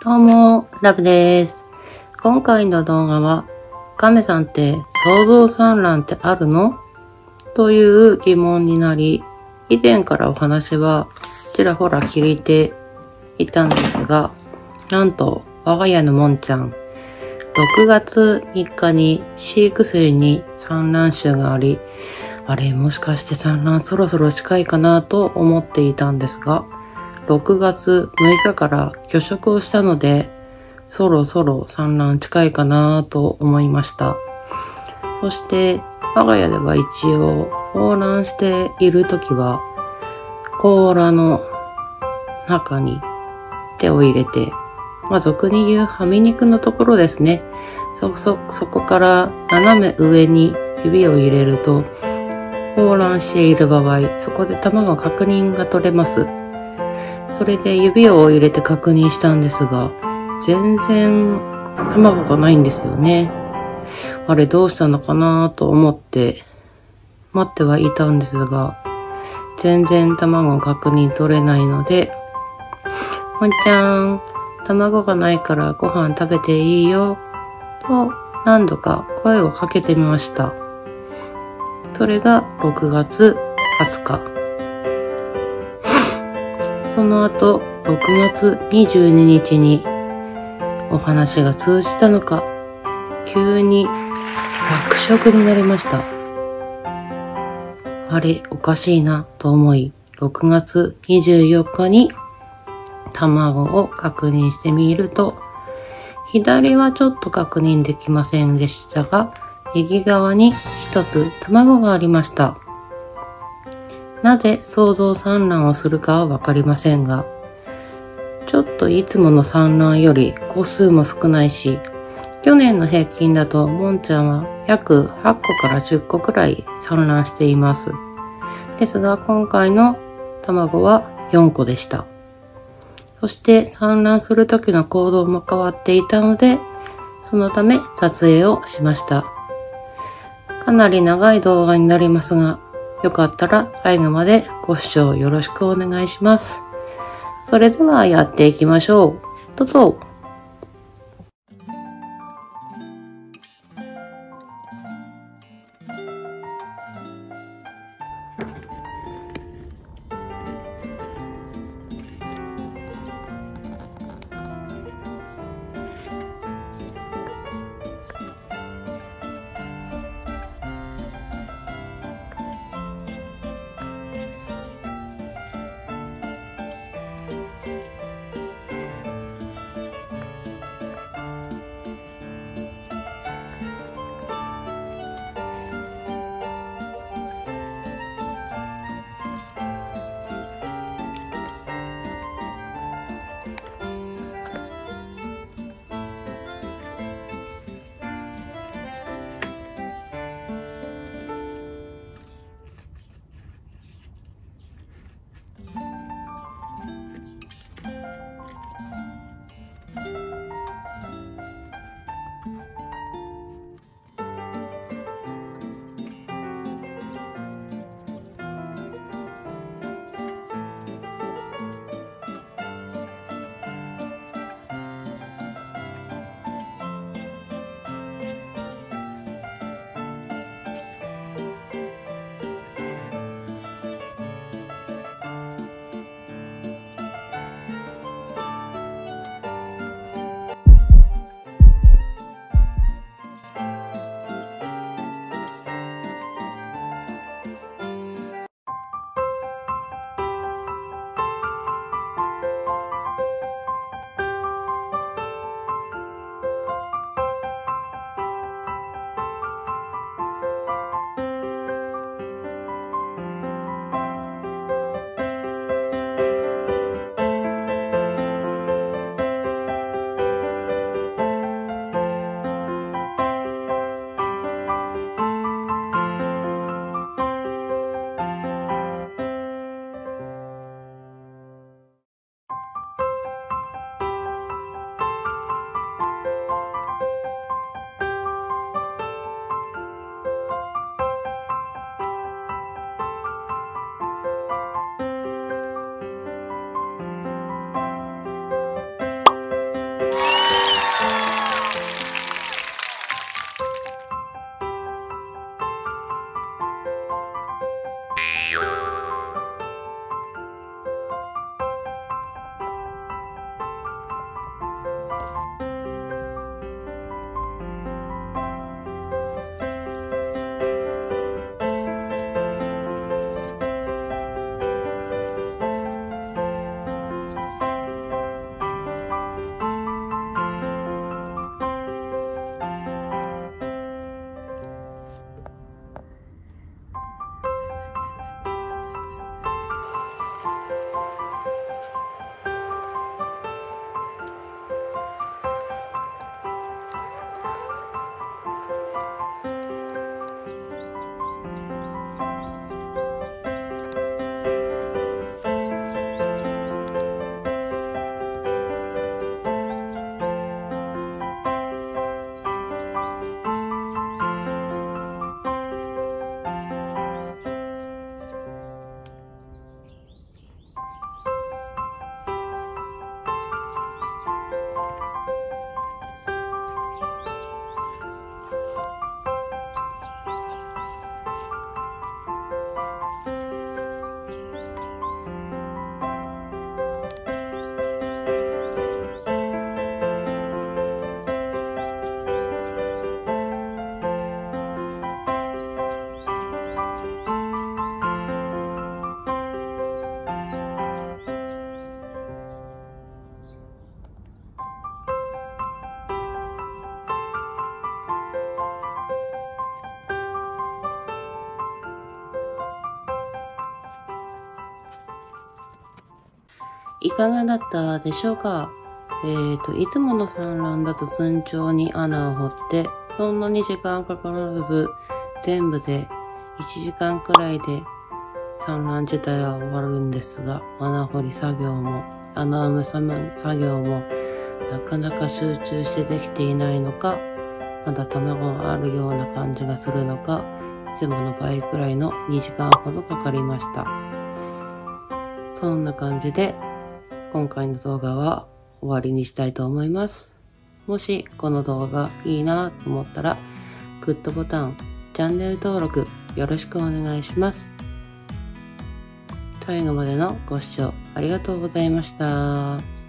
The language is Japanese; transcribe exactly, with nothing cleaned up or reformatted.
どうも、ラブです。今回の動画は、亀さんって想像産卵ってあるの？という疑問になり、以前からお話はちらほら聞いていたんですが、なんと我が家のもんちゃん、ろくがつみっかに飼育水に産卵臭があり、あれもしかして産卵そろそろ近いかなと思っていたんですが、ろくがつむいかから拒食をしたので、そろそろ産卵近いかなと思いました。そして、我が家では一応、放卵しているときは、甲羅の中に手を入れて、まあ、俗に言うはみ肉のところですね。そ、そ、そこから斜め上に指を入れると、放卵している場合、そこで卵確認が取れます。それで指を入れて確認したんですが、全然卵がないんですよね。あれどうしたのかなと思って待ってはいたんですが、全然卵確認取れないので、もんちゃん、卵がないからご飯食べていいよと何度か声をかけてみました。それがろくがつはつか。その後、ろくがつにじゅうににちにお話が通じたのか、急に爆食になりました。あれ、おかしいなと思い、ろくがつにじゅうよっかに卵を確認してみると、左はちょっと確認できませんでしたが、右側に一つ卵がありました。なぜ想像産卵をするかはわかりませんが、ちょっといつもの産卵より個数も少ないし、去年の平均だともんちゃんは約はっこからじゅっこくらい産卵しています。ですが今回の卵はよんこでした。そして産卵する時の行動も変わっていたので、そのため撮影をしました。かなり長い動画になりますが、よかったら最後までご視聴よろしくお願いします。それではやっていきましょう。どうぞ。 いかがだったでしょうか？えーと、いつもの産卵だと順調に穴を掘って、そんなに時間かからず、全部でいちじかんくらいで産卵自体は終わるんですが、穴掘り作業も、穴埋め作業も、なかなか集中してできていないのか、まだ卵があるような感じがするのか、いつもの倍くらいのにじかんほどかかりました。そんな感じで、今回の動画は終わりにしたいと思います。もしこの動画いいなと思ったら、グッドボタン、チャンネル登録よろしくお願いします。最後までのご視聴ありがとうございました。